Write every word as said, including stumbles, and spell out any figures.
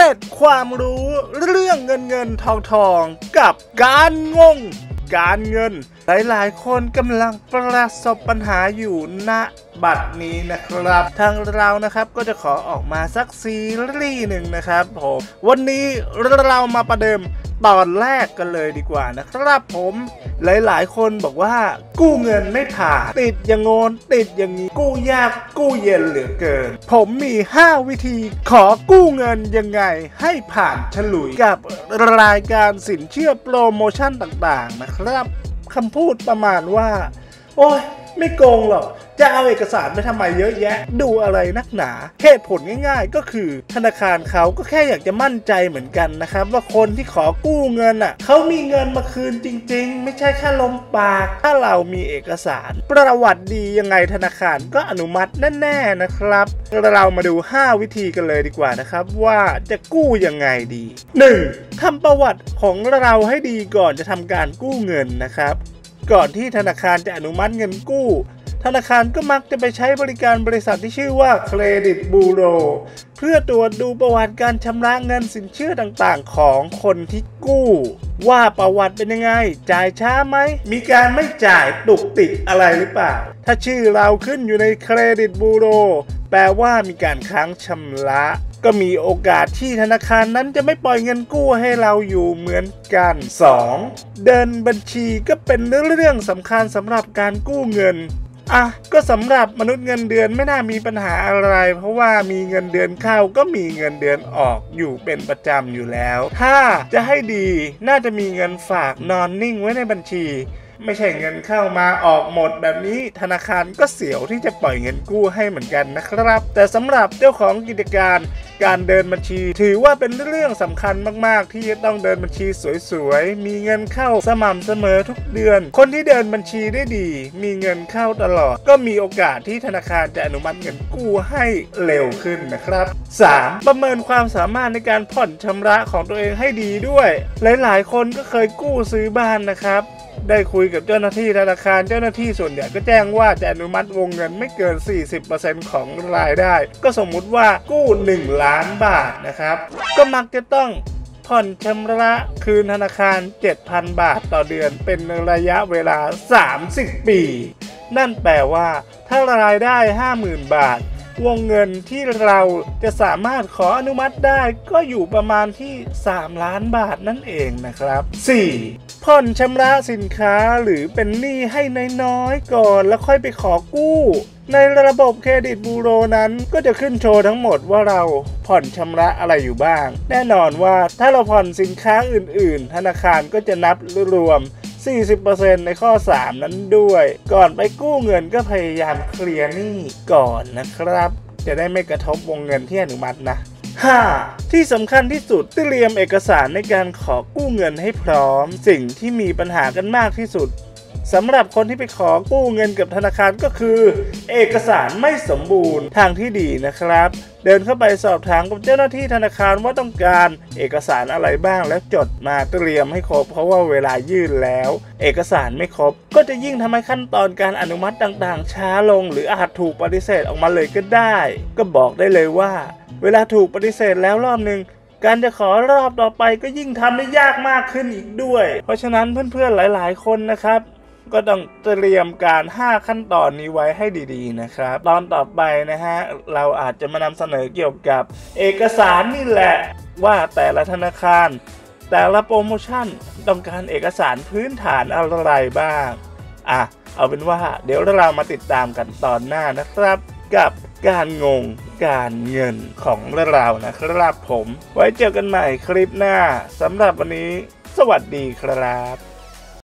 ร็ดความรู้เรื่องเงินเงินทองทองกับการงงการเงินหลายๆคนกำลังประสบปัญหาอยู่ณบัดนี้นะครับทางเรานะครับก็จะขอออกมาสักซีรีส์หนึ่งนะครับผมวันนี้เรามาประเดิมตอนแรกกันเลยดีกว่านะครับผมหลายๆคนบอกว่ากู้เงินไม่ผ่านติดอย่างโงนติดอย่างนี้กู้ยากกู้เย็นเหลือเกินผมมีห้าวิธีขอกู้เงินยังไงให้ผ่านฉลุยกับรายการสินเชื่อโปรโมชั่นต่างๆนะครับคำพูดประมาณว่าโอ้ยไม่โกงหรอกจะเอาเอกสารไปทำไมเยอะแยะดูอะไรนักหนาเหตุผลง่ายๆก็คือธนาคารเขาก็แค่อยากจะมั่นใจเหมือนกันนะครับว่าคนที่ขอกู้เงินอ่ะเขามีเงินมาคืนจริงๆไม่ใช่แค่ลมปากถ้าเรามีเอกสารประวัติดียังไงธนาคารก็อนุมัติแน่ๆนะครับเรามาดูห้าวิธีกันเลยดีกว่านะครับว่าจะกู้ยังไงดี หนึ่ง ทำประวัติของเราให้ดีก่อนจะทำการกู้เงินนะครับก่อนที่ธนาคารจะอนุมัติเงินกู้ธนาคารก็มักจะไปใช้บริการบริษัทที่ชื่อว่าเครดิตบูโรเพื่อตรวจดูประวัติการชำระเงินสินเชื่อต่างๆของคนที่กู้ว่าประวัติเป็นยังไงจ่ายช้าไหมมีการไม่จ่ายตุกติกอะไรหรือเปล่าถ้าชื่อเราขึ้นอยู่ในเครดิตบูโรแปลว่ามีการค้างชำระก็มีโอกาสที่ธนาคารนั้นจะไม่ปล่อยเงินกู้ให้เราอยู่เหมือนกัน สอง เดินบัญชีก็เป็นเรื่องสำคัญสำหรับการกู้เงินอ่ะก็สำหรับมนุษย์เงินเดือนไม่น่ามีปัญหาอะไรเพราะว่ามีเงินเดือนเข้าก็มีเงินเดือนออกอยู่เป็นประจำอยู่แล้วถ้าจะให้ดีน่าจะมีเงินฝากนอนนิ่งไว้ในบัญชีไม่ใช่เงินเข้ามาออกหมดแบบนี้ธนาคารก็เสียวที่จะปล่อยเงินกู้ให้เหมือนกันนะครับแต่สำหรับเจ้าของกิจการการเดินบัญชีถือว่าเป็นเรื่องสำคัญมากๆที่จะต้องเดินบัญชีสวยๆมีเงินเข้าสม่ำเสมอทุกเดือนคนที่เดินบัญชีได้ดีมีเงินเข้าตลอดก็มีโอกาสที่ธนาคารจะอนุมัติเงินกู้ให้เร็วขึ้นนะครับ สาม ประเมินความสามารถในการผ่อนชำระของตัวเองให้ดีด้วยหลายๆคนก็เคยกู้ซื้อบ้านนะครับได้คุยกับเจ้าหน้าที่ธนาคารเจ้าหน้าที่ส่วนใหญ่ก็แจ้งว่าจะอนุมัติวงเงินไม่เกิน สี่สิบเปอร์เซ็นต์ ของรายได้ก็สมมุติว่ากู้หนึ่งล้านบาทนะครับก็มักจะต้องผ่อนชำระคืนธนาคาร เจ็ดพัน บาทต่อเดือนเป็นระยะเวลาสามสิบปีนั่นแปลว่าถ้ารายได้ ห้าหมื่น บาทวงเงินที่เราจะสามารถขออนุมัติได้ก็อยู่ประมาณที่สามล้านบาทนั่นเองนะครับ สี่ ผ่อนชำระสินค้าหรือเป็นหนี้ให้น้อยๆก่อนแล้วค่อยไปขอกู้ในระบบเครดิตบูโรนั้นก็จะขึ้นโชว์ทั้งหมดว่าเราผ่อนชำระอะไรอยู่บ้างแน่นอนว่าถ้าเราผ่อนสินค้าอื่นๆธนาคารก็จะนับรวมสี่สิบเปอร์เซ็นต์ ในข้อสามนั้นด้วยก่อนไปกู้เงินก็พยายามเคลียร์หนี้ก่อนนะครับจะได้ไม่กระทบวงเงินที่อนุมัตินะ ห้า ที่สำคัญที่สุดเตรียมเอกสารในการขอกู้เงินให้พร้อมสิ่งที่มีปัญหากันมากที่สุดสำหรับคนที่ไปขอกู้เงินกับธนาคารก็คือเอกสารไม่สมบูรณ์ทางที่ดีนะครับเดินเข้าไปสอบถามกับเจ้าหน้าที่ธนาคารว่าต้องการเอกสารอะไรบ้างแล้วจดมาเตรียมให้ครบเพราะว่าเวลายื่นแล้วเอกสารไม่ครบก็จะยิ่งทำให้ขั้นตอนการอนุมัติต่างๆช้าลงหรืออาจถูกปฏิเสธออกมาเลยก็ได้ก็บอกได้เลยว่าเวลาถูกปฏิเสธแล้วรอบนึงการจะขอรอบต่อไปก็ยิ่งทำได้ยากมากขึ้นอีกด้วยเพราะฉะนั้นเพื่อนๆหลายๆคนนะครับก็ต้องเตรียมการห้าขั้นตอนนี้ไว้ให้ดีๆนะครับตอนต่อไปนะฮะเราอาจจะมานำเสนอเกี่ยวกับเอกสารนี่แหละว่าแต่ละธนาคารแต่ละโปรโมชั่นต้องการเอกสารพื้นฐานอะไรบ้างอ่ะเอาเป็นว่าเดี๋ยวเรามาติดตามกันตอนหน้านะครับกับการงงการเงินของเรานะครับผมไว้เจอกันใหม่คลิปหน้าสำหรับวันนี้สวัสดีครับ